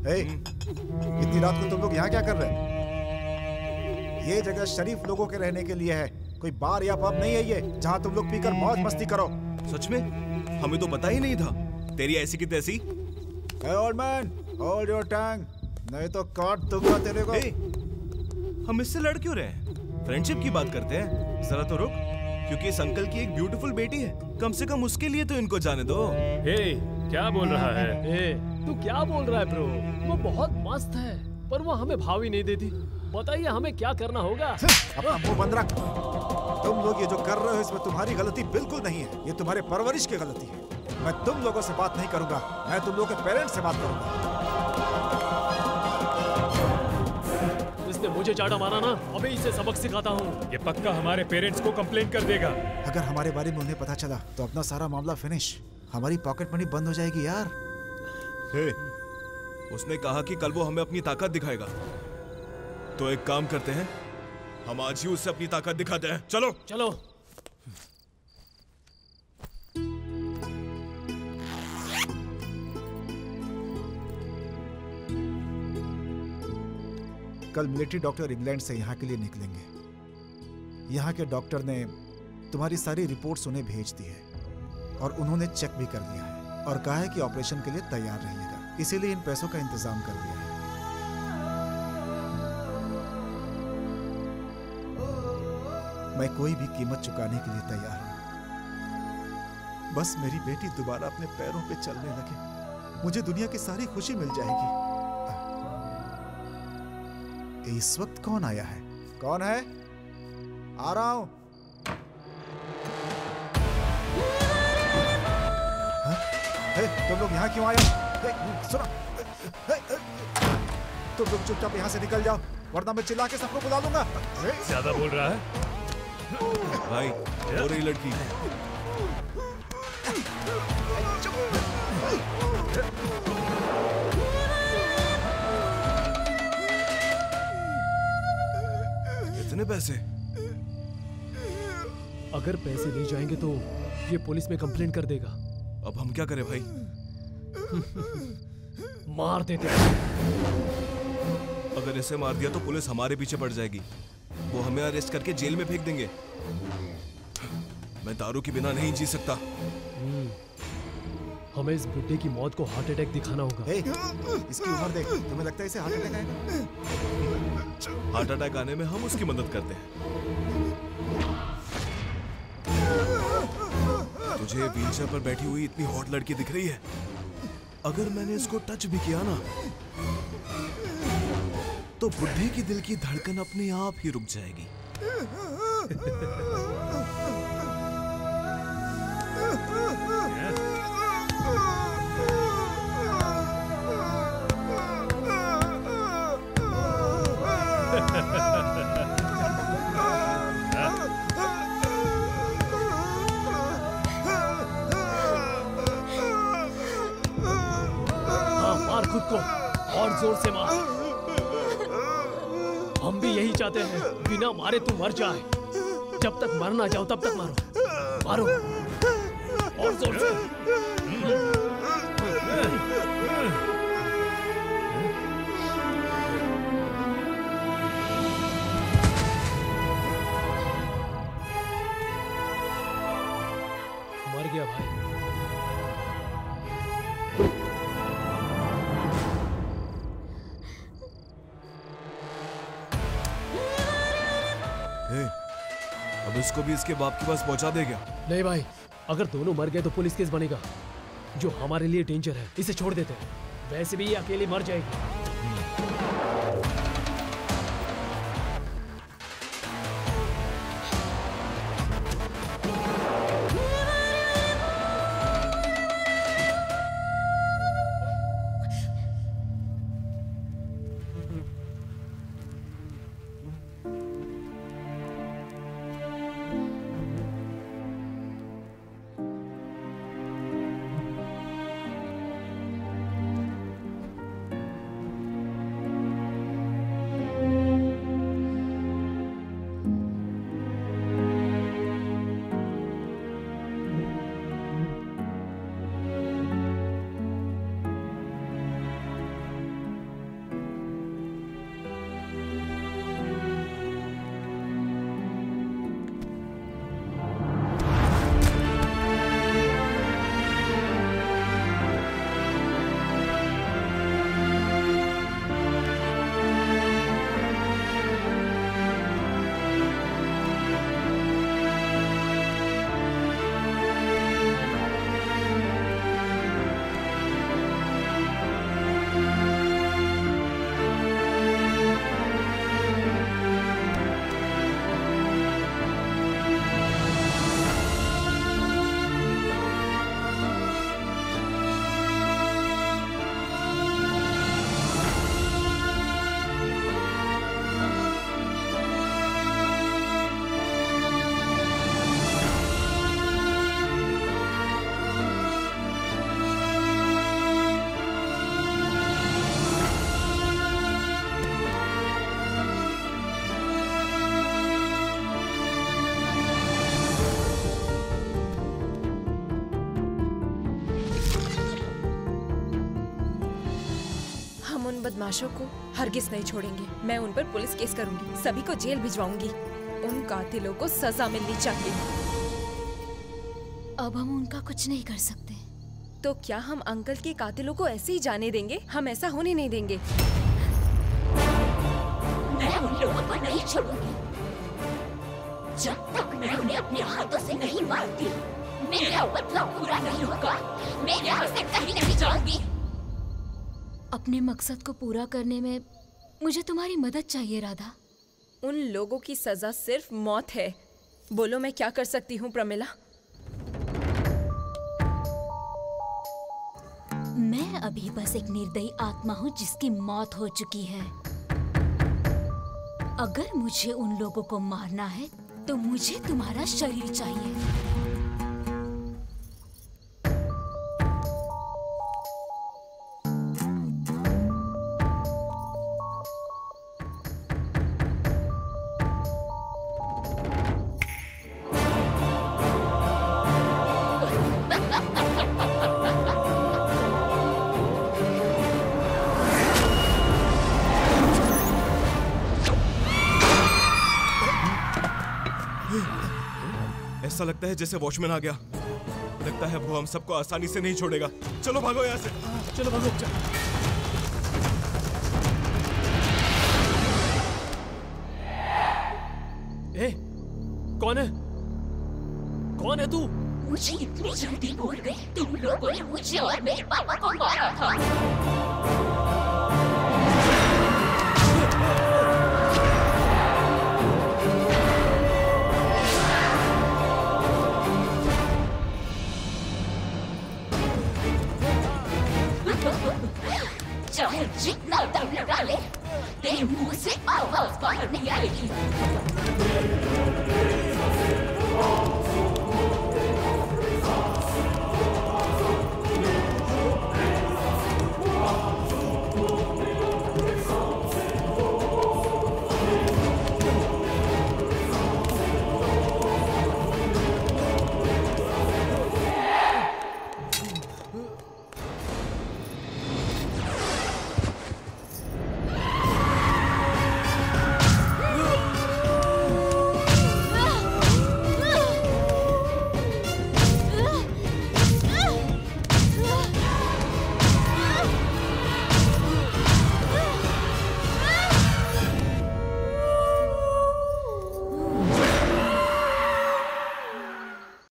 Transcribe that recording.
इतनी रात को तुम लोग यहाँ क्या कर रहे हैं? ये जगह शरीफ लोगों के रहने के लिए है, कोई बार या पब नहीं है ये जहाँ तुम लोग पीकर मौज मस्ती करो। सच में? हमें तो पता ही नहीं था। तेरी ऐसी की तैसी। Old man, hold your tongue, नहीं तो काट दूंगा तेरे को। हम इससे लड़ क्यों रहे हैं? फ्रेंडशिप की बात करते हैं। जरा तो रुक, क्योंकि इस अंकल की एक ब्यूटीफुल बेटी है, कम से कम उसके लिए तो इनको जाने दो। क्या बोल रहा है? तू क्या बोल रहा है ब्रो? वो बहुत मस्त है, पर वो हमें भाव ही नहीं देती। बताइए हमें क्या करना होगा? अपना मुंह बंद रख। तुम लोग ये जो कर रहे हो इसमें तुम्हारी गलती बिल्कुल नहीं है, ये तुम्हारे परवरिश की गलती है। मैं तुम लोगों से बात नहीं करूंगा, मैं तुम लोगों के पेरेंट्स से बात करूंगा। इसने मुझे चाटा मारा ना, अभी इसे सबक सिखाता हूँ। ये पक्का हमारे पेरेंट्स को कंप्लेंट कर देगा। अगर हमारे बारे में उन्हें पता चला तो अपना सारा मामला फिनिश, हमारी पॉकेट मनी बंद हो जाएगी यार। उसने कहा कि कल वो हमें अपनी ताकत दिखाएगा, तो एक काम करते हैं, हम आज ही उससे अपनी ताकत दिखाते हैं। चलो चलो। कल मिलिट्री डॉक्टर इंग्लैंड से यहाँ के लिए निकलेंगे। यहाँ के डॉक्टर ने तुम्हारी सारी रिपोर्ट्स उन्हें भेज दी है और उन्होंने चेक भी कर लिया है और कहा है कि ऑपरेशन के लिए तैयार रहिएगा, इसीलिए इन पैसों का इंतजाम कर दिया है। मैं कोई भी कीमत चुकाने के लिए तैयार हूं, बस मेरी बेटी दोबारा अपने पैरों पे चलने लगे, मुझे दुनिया की सारी खुशी मिल जाएगी। इस वक्त कौन आया है? कौन है? आ रहा हूं। तुम लोग यहाँ क्यों आए? सुनो, तुम लोग चुपचाप यहाँ से निकल जाओ, वरना मैं चिल्ला के सबको बुला लूंगा। ज्यादा बोल रहा है भाई, और ये लड़की इतने पैसे? अगर पैसे नहीं जाएंगे तो ये पुलिस में कंप्लेंट कर देगा। अब हम क्या करें भाई? मार देते हैं। अगर इसे मार दिया तो पुलिस हमारे पीछे पड़ जाएगी, वो हमें अरेस्ट करके जेल में फेंक देंगे। मैं दारू के बिना नहीं जी सकता। हमें इस बुड्ढे की मौत को हार्ट अटैक दिखाना होगा। इसकी उम्र देख, तुम्हें लगता है इसे हार्ट अटैक आएगा? हार्ट अटैक आने में हम उसकी मदद करते हैं। तुझे व्हीलचेयर पर बैठी हुई इतनी हॉट लड़की दिख रही है? अगर मैंने इसको टच भी किया ना, तो बुड्ढे की दिल की धड़कन अपने आप ही रुक जाएगी। मार खुद को और जोर से मार। हम भी यही चाहते हैं, बिना मारे तू मर जाए। जब तक मर ना जाओ तब तक मारो, मारो और जोर से। मर गया भाई। अब इसको भी इसके बाप के पास पहुंचा दे क्या? नहीं भाई, अगर दोनों मर गए तो पुलिस केस बनेगा, जो हमारे लिए डेंजर है। इसे छोड़ देते हैं, वैसे भी ये अकेली मर जाएगी। बदमाशों को हरगिज नहीं छोड़ेंगे। मैं उन पर पुलिस केस करूंगी, सभी को जेल भिजवाऊंगी। उन कातिलों को सजा मिलनी चाहिए। अब हम उनका कुछ नहीं कर सकते। तो क्या हम अंकल के कातिलों को ऐसे ही जाने देंगे? हम ऐसा होने नहीं देंगे। मैं उन लोगों को नहीं छोड़ूंगी जब तक मैं उन्हें अपने हाथों से नहीं मारती। मेरा बदलाव पूरा नहीं होगा। मैं यहाँ से कहीं नहीं जाऊंगी। अपने मकसद को पूरा करने में मुझे तुम्हारी मदद चाहिए राधा। उन लोगों की सजा सिर्फ मौत है। बोलो मैं क्या कर सकती हूँ प्रमिला? मैं अभी बस एक निर्दयी आत्मा हूँ जिसकी मौत हो चुकी है। अगर मुझे उन लोगों को मारना है तो मुझे तुम्हारा शरीर चाहिए। ऐसा लगता है जैसे वॉचमैन आ गया। लगता है वो हम सबको आसानी से नहीं छोड़ेगा। चलो भागो यहाँ से। चलो भागो। ए, कौन है? कौन है तू? मुझे इतनी जल्दी भूल गई? तुम लोगों ने मुझे और मेरे पापा को मारा था। चाहे जितना दम लगा ले, तेरे मुंह से आवाज बाहर नहीं आएगी।